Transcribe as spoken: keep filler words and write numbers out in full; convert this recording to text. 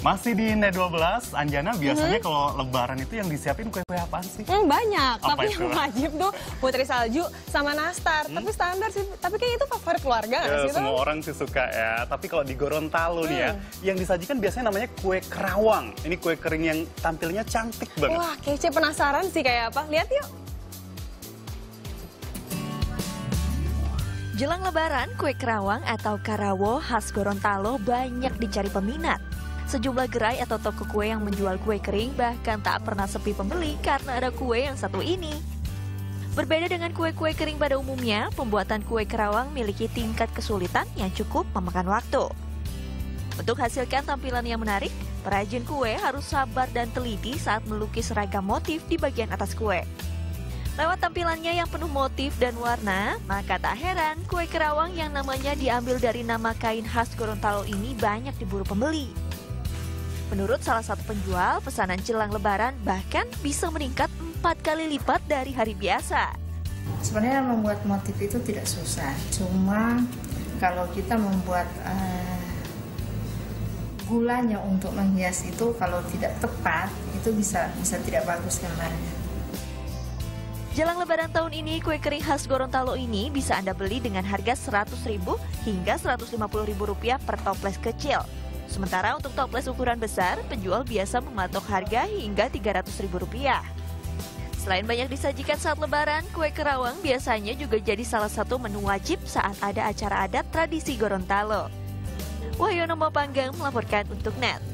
Masih di Net dua belas, Anjana, biasanya mm-hmm. kalau lebaran itu yang disiapin kue-kue apaan sih? Hmm, banyak, Apa tapi itu? yang wajib tuh putri salju sama nastar. Hmm? Tapi standar sih, tapi kayaknya itu favorit keluarga nggak Ya, sih? semua orang sih suka ya, tapi kalau di Gorontalo hmm. nih ya, yang disajikan biasanya namanya kue kerawang. Ini kue kering yang tampilnya cantik banget. Wah, kece, penasaran sih kayak apa? Lihat yuk. Jelang lebaran, kue kerawang atau karawo khas Gorontalo banyak dicari peminat. Sejumlah gerai atau toko kue yang menjual kue kering bahkan tak pernah sepi pembeli karena ada kue yang satu ini. Berbeda dengan kue-kue kering pada umumnya, pembuatan kue kerawang memiliki tingkat kesulitan yang cukup memakan waktu. Untuk hasilkan tampilan yang menarik, perajin kue harus sabar dan teliti saat melukis ragam motif di bagian atas kue. Lewat tampilannya yang penuh motif dan warna, maka tak heran kue kerawang yang namanya diambil dari nama kain khas Gorontalo ini banyak diburu pembeli. Menurut salah satu penjual, pesanan jelang lebaran bahkan bisa meningkat empat kali lipat dari hari biasa. Sebenarnya membuat motif itu tidak susah, cuma kalau kita membuat uh, gulanya untuk menghias itu kalau tidak tepat, itu bisa bisa tidak bagus gambarnya. Jelang lebaran tahun ini, kue kering khas Gorontalo ini bisa Anda beli dengan harga seratus ribu hingga seratus lima puluh ribu rupiah per toples kecil. Sementara untuk toples ukuran besar, penjual biasa mematok harga hingga tiga ratus ribu rupiah. Selain banyak disajikan saat lebaran, kue kerawang biasanya juga jadi salah satu menu wajib saat ada acara adat tradisi Gorontalo. Wahyono Mopanggang melaporkan untuk Net.